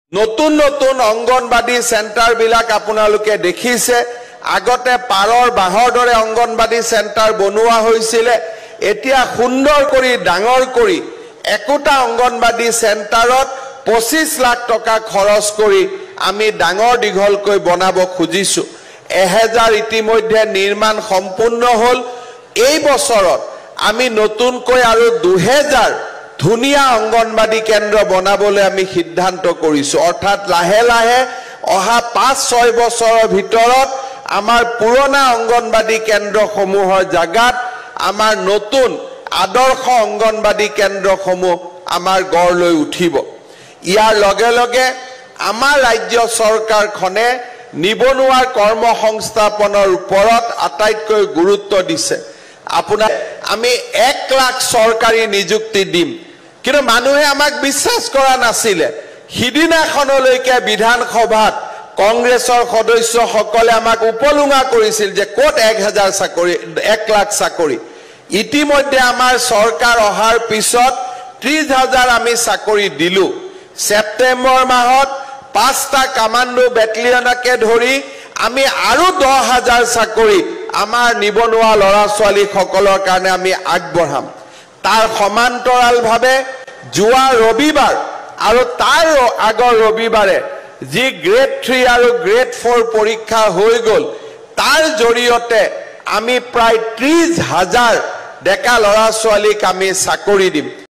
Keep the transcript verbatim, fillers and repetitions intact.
নতুন নতুন অঙ্গনবাদী সেন্টার বিলাক আপোনালোকে দেখিছে আগতে পাৰৰ বাহৰ দৰে অঙ্গনবাদী সেন্টার বনোৱা হৈছিল এতিয়া সুন্দৰ কৰি ডাঙৰ কৰি একোটা অঙ্গনবাদী সেন্টাৰত পঁচিশ লাখ টকা খৰচ কৰি আমি ডাঙৰ দীঘলকৈ বনাব খুজিছো এহেজাৰ ইতিমধ্যে নিৰ্মাণ সম্পূৰ্ণ হল এই বছৰত আমি নতুনকৈ আৰু দুহেজাৰ ধুনিয়া অঙ্গনবাদী কেন্দ্র বনাবলৈ আমি সিদ্ধান্ত কৰিছো অৰ্থাৎ লাহে লাহে অহা পাঁচ ছয় বছৰৰ ভিতৰত আমাৰ পুৰণা অঙ্গনবাদী কেন্দ্ৰ সমূহৰ জাগাত আমাৰ নতুন আদৰ্শ অঙ্গনবাদী কেন্দ্ৰ সমূহ আমাৰ গঢ় লৈ উঠিব ইয়াৰ লগে লগে আমাৰ ৰাজ্য চৰকাৰখনে নিবনুৱাৰ কৰ্মসংস্থাপনৰ ওপৰত আটাইতকৈ গুৰুত্ব দিছে আপোনাৰ আমি এক লাখ চৰকাৰী নিযুক্তি দিম কিন্তু মানুহে আমাক বিশ্বাস কৰা নাছিল হিদিনাখনলৈকে বিধানসভাত কংগ্ৰেছৰ সদস্যসকলে আমাক উপলুঙা কৰিছিল যে কোট এক হাজাৰ চাকৰি এক লাখ চাকৰি ইতিমধ্যে আমাৰ চৰকাৰ অহাৰ পিছত ত্ৰিশ হাজাৰ আমি চাকৰি দিলো সেপ্টেম্বৰ মাহত পাঁচটা কমান্ডো বেটালিয়নকে ধৰি আমি আৰু দহ হাজাৰ চাকৰি আমাৰ নিবনুৱা লৰা ছোৱালী সকলৰ কাৰণে আমি আগবঢ়াম তাৰ সমান্তৰালভাৱে যোৱা ৰবিবাৰ আৰু তাৰ আগৰ ৰবিবাৰে যি গ্ৰেড থ্ৰী আৰু গ্ৰেড ফ'ৰ পৰীক্ষা হৈ গল তাৰ জৰিয়তে আমি প্ৰায় ত্ৰিশ হাজাৰ ডেকা লৰা ছোৱালীক আমি চাকৰি দিম।